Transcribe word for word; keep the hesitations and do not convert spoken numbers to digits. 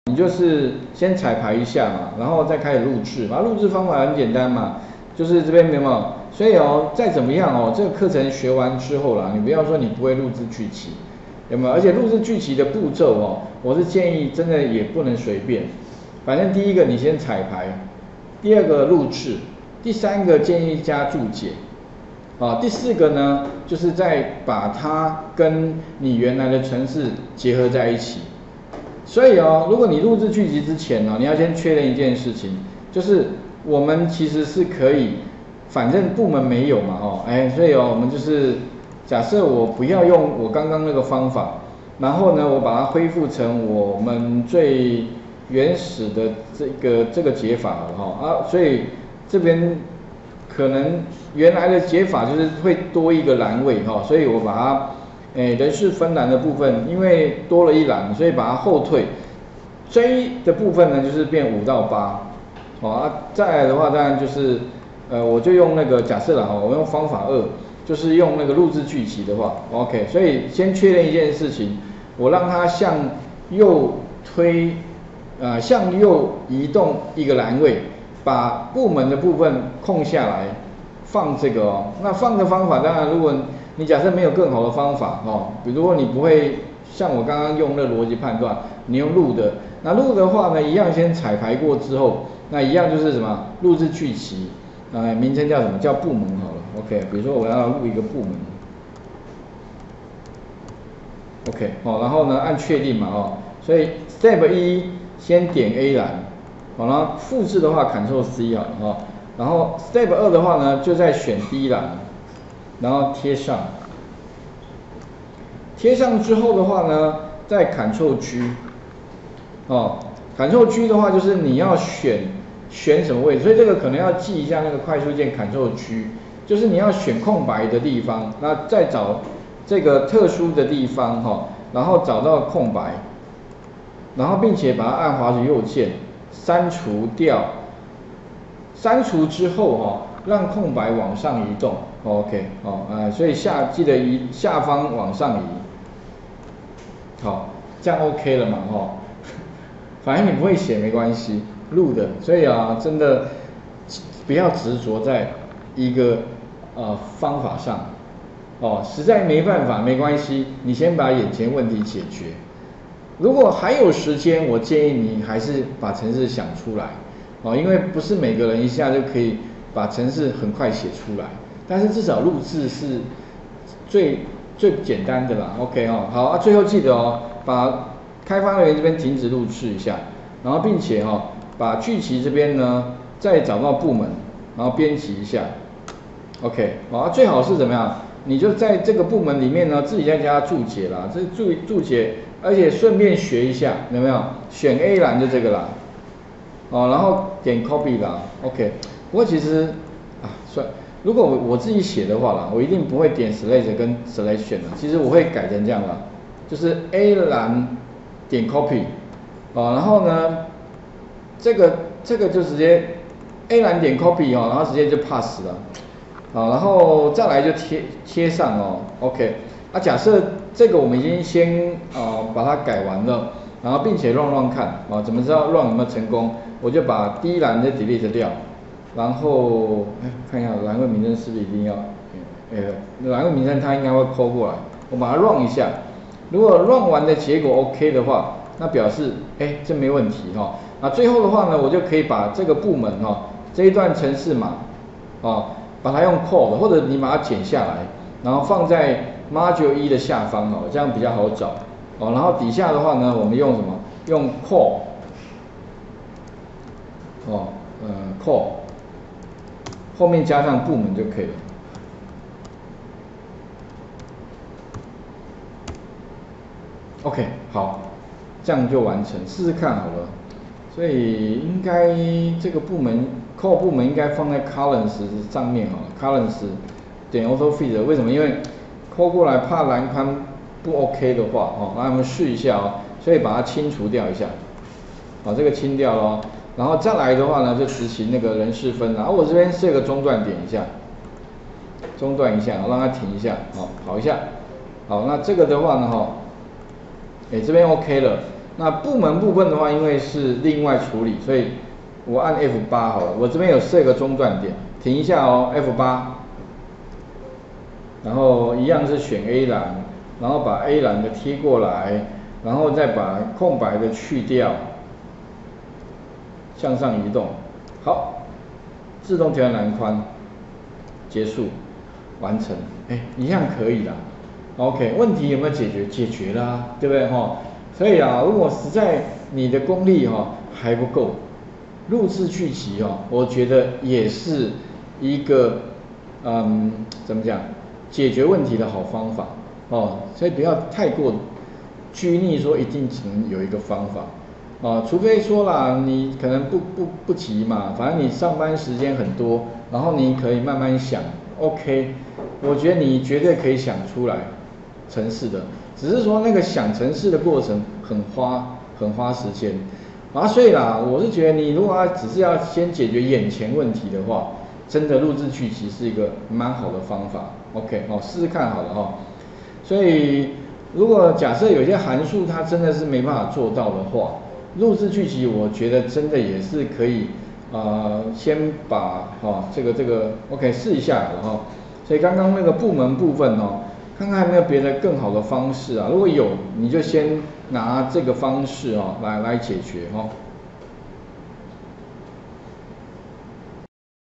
你就是先彩排一下嘛，然后再开始录制嘛。录制方法很简单嘛，就是这边有没有？所以哦，再怎么样哦，这个课程学完之后啦，你不要说你不会录制剧集，有没有？而且录制剧集的步骤哦，我是建议真的也不能随便。反正第一个你先彩排，第二个录制，第三个建议加注解。啊，第四个呢，就是再把它跟你原来的程式结合在一起。所以哦，如果你录制剧集之前呢、哦，你要先确认一件事情，就是我们其实是可以，反正部门没有嘛，哦，哎，所以哦，我们就是假设我不要用我刚刚那个方法，然后呢，我把它恢复成我们最原始的这个这个解法了哈、哦、啊，所以这边可能原来的解法就是会多一个栏位哈、哦，所以我把它。诶，人事分栏的部分，因为多了一栏，所以把它后退。J 的部分呢，就是变五到八，哦啊，再来的话，当然就是，呃，我就用那个假设了哈，我用方法二，就是用那个录制剧集的话 ，OK， 所以先确认一件事情，我让它向右推，呃，向右移动一个栏位，把部门的部分空下来，放这个哦。那放的方法，当然如果你假设没有更好的方法哦，比如说你不会像我刚刚用那逻辑判断，你用录的，那录的话呢，一样先彩排过之后，那一样就是什么录制剧集，呃，名称叫什么叫部门好了 ，OK， 比如说我要录一个部门 ，OK， 哦，然后呢按确定嘛哦，所以 Step 一先点 A 栏，好了，复制的话 Ctrl C 好了哈，然后 Step 二的话呢就在选 D 栏。然后贴上，贴上之后的话呢，再 Ctrl G， 哦 ，Ctrl G 的话就是你要选选什么位置，所以这个可能要记一下那个快速键 Ctrl G， 就是你要选空白的地方，那再找这个特殊的地方哈、哦，然后找到空白，然后并且把它按滑鼠右键删除掉，删除之后哈、哦，让空白往上移动。OK， 哦，呃，所以下记得移下方往上移，好，这样 OK 了嘛，哦，反正你不会写没关系，录的，所以啊，真的不要执着在一个呃方法上，哦，实在没办法没关系，你先把眼前问题解决。如果还有时间，我建议你还是把程式想出来，哦，因为不是每个人一下就可以把程式很快写出来。但是至少录制是最最简单的啦 ，OK 哦，好啊，最后记得哦，把开发人员这边停止录制一下，然后并且哈、哦，把剧集这边呢再找到部门，然后编辑一下 ，OK， 好啊，最好是怎么样？你就在这个部门里面呢自己再加注解啦，这注注解，而且顺便学一下，有没有？选 A 栏就这个啦，哦，然后点 Copy 啦 ，OK， 不过其实啊，算。如果我我自己写的话啦，我一定不会点 Select 跟 Selection 的，其实我会改成这样啦，就是 A 栏点 Copy， 啊，然后呢，这个这个就直接 A 栏点 Copy 哦，然后直接就 Pass 了，啊，然后再来就贴贴上哦 ，OK， 啊，假设这个我们已经先啊把它改完了，然后并且 run run 看啊，怎么知道 run 有没有成功？我就把第一栏的 delete 掉。然后看一下栏位名称是不是一定要，呃，栏位名称它应该会抠过来，我把它 run 一下，如果 run 完的结果 OK 的话，那表示哎这没问题哈、哦。那最后的话呢，我就可以把这个部门哈、哦、这一段程式码，哦，把它用 call 或者你把它剪下来，然后放在 module 一的下方哦，这样比较好找哦。然后底下的话呢，我们用什么？用 call， 哦，呃 call。后面加上部门就可以了。OK， 好，这样就完成，试试看好了。所以应该这个部门 call 部门应该放在 columns 上面哦 ，columns 点 auto feed， 为什么？因为 call 过来怕栏宽不 OK 的话哦，那我们试一下哦，所以把它清除掉一下，把这个清掉咯。然后再来的话呢，就执行那个人事分，然后我这边设个中断点一下，中断一下，让它停一下，好，跑一下，好，那这个的话呢，哈，哎，这边 OK 了， 那部门部分的话，因为是另外处理，所以我按 F 八 好了。我这边有设个中断点，停一下哦 ，F 八，然后一样是选 A 栏，然后把 A 栏的贴过来，然后再把空白的去掉，向上移动，好，自动调整栏宽，结束，完成，哎，一样可以啦。OK， 问题有没有解决？解决啦、啊，对不对哈？所以啊，如果实在你的功力哈还不够，录制剧集哦，我觉得也是一个嗯怎么讲解决问题的好方法哦。所以不要太过拘泥说一定只能有一个方法哦，除非说啦，你可能不不不急嘛，反正你上班时间很多，然后你可以慢慢想 ，OK， 我觉得你绝对可以想出来。程式的，只是说那个想程式的过程很花很花时间，啊，所以啦，我是觉得你如果要只是要先解决眼前问题的话，真的录制剧集是一个蛮好的方法 ，OK， 哦，试试看好了哈。所以如果假设有些函数它真的是没办法做到的话，录制剧集我觉得真的也是可以，呃，先把哈、哦、这个这个 OK 试一下了哈。所以刚刚那个部门部分哦。看看有没有别的更好的方式啊？如果有，你就先拿这个方式哦来来解决哦。